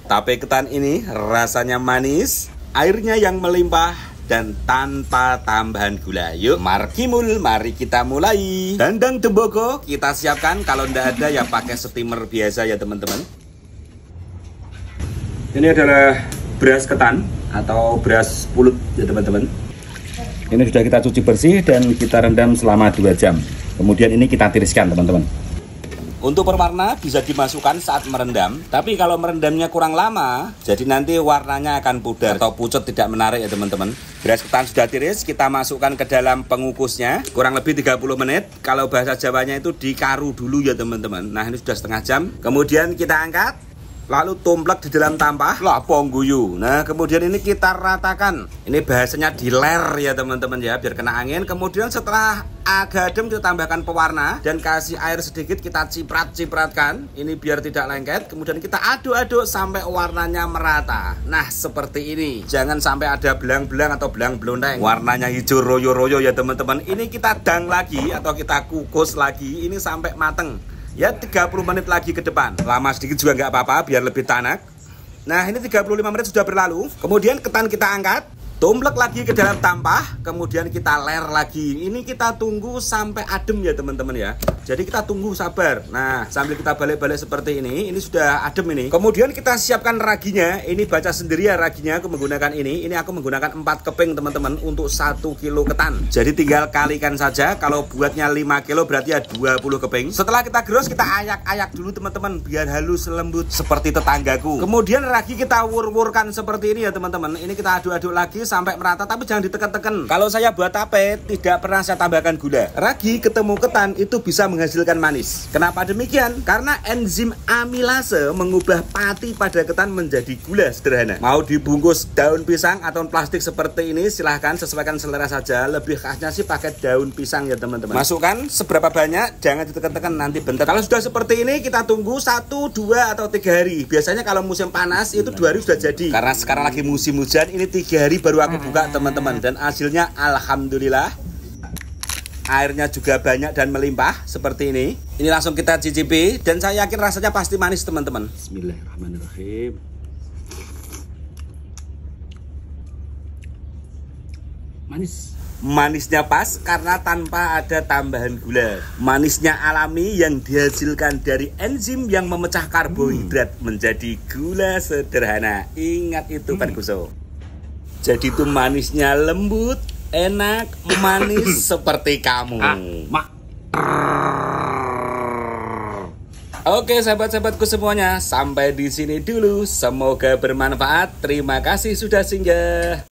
Tape ketan ini rasanya manis, airnya yang melimpah, dan tanpa tambahan gula. Yuk, markimul, mari kita mulai. Dandang tembogo kita siapkan. Kalau ndak ada ya pakai steamer biasa ya teman-teman. Ini adalah beras ketan atau beras pulut ya teman-teman. Ini sudah kita cuci bersih dan kita rendam selama 2 jam. Kemudian ini kita tiriskan teman-teman. Untuk berwarna bisa dimasukkan saat merendam, tapi kalau merendamnya kurang lama, jadi nanti warnanya akan pudar atau pucat, tidak menarik ya teman-teman. Beras ketan sudah tiris, kita masukkan ke dalam pengukusnya, kurang lebih 30 menit. Kalau bahasa Jawanya itu dikaru dulu ya teman-teman. Nah ini sudah setengah jam, kemudian kita angkat, lalu tumplek di dalam tampah, lapong guyu. Nah kemudian ini kita ratakan, ini bahasanya diler ya teman-teman ya, biar kena angin. Kemudian setelah agak adem kita tambahkan pewarna dan kasih air sedikit, kita cipratkan ini biar tidak lengket. Kemudian kita aduk-aduk sampai warnanya merata. Nah seperti ini, jangan sampai ada belang-belang atau belang belondeng, warnanya hijau royo-royo ya teman-teman. Ini kita dang lagi atau kita kukus lagi ini sampai mateng ya, 30 menit lagi ke depan. Lama sedikit juga nggak apa-apa biar lebih tanak. Nah ini 35 menit sudah berlalu. Kemudian ketan kita angkat, tumplek lagi ke dalam tampah, kemudian kita ler lagi. Ini kita tunggu sampai adem ya teman-teman ya. Jadi kita tunggu sabar. Nah sambil kita balik-balik seperti ini sudah adem ini. Kemudian kita siapkan raginya. Ini baca sendiri ya raginya, aku menggunakan ini. Ini aku menggunakan 4 keping teman-teman untuk 1 kilo ketan. Jadi tinggal kalikan saja. Kalau buatnya 5 kilo berarti ya 20 keping. Setelah kita gerus, kita ayak-ayak dulu teman-teman biar halus lembut seperti tetanggaku. Kemudian ragi kita wur-wurkan seperti ini ya teman-teman. Ini kita aduk-aduk lagi sampai merata, tapi jangan ditekan-tekan. Kalau saya buat tape tidak pernah saya tambahkan gula. Ragi ketemu ketan itu bisa menghasilkan manis. Kenapa demikian? Karena enzim amilase mengubah pati pada ketan menjadi gula sederhana. Mau dibungkus daun pisang atau plastik seperti ini silahkan, sesuaikan selera saja. Lebih khasnya sih pakai daun pisang ya teman-teman. Masukkan seberapa banyak, jangan ditekan-tekan nanti bentar. Kalau sudah seperti ini kita tunggu 1, 2 atau 3 hari. Biasanya kalau musim panas itu 2 hari sudah jadi. Karena sekarang lagi musim hujan, ini 3 hari baru aku buka teman-teman, dan hasilnya alhamdulillah airnya juga banyak dan melimpah seperti ini. Ini langsung kita cicipi dan saya yakin rasanya pasti manis teman-teman. Bismillahirrahmanirrahim. Manisnya pas karena tanpa ada tambahan gula. Manisnya alami yang dihasilkan dari enzim yang memecah karbohidrat menjadi gula sederhana. Ingat itu Pak Kuso. Jadi itu manisnya lembut, enak, manis seperti kamu. Oke sahabat-sahabatku semuanya, sampai di sini dulu. Semoga bermanfaat. Terima kasih sudah singgah.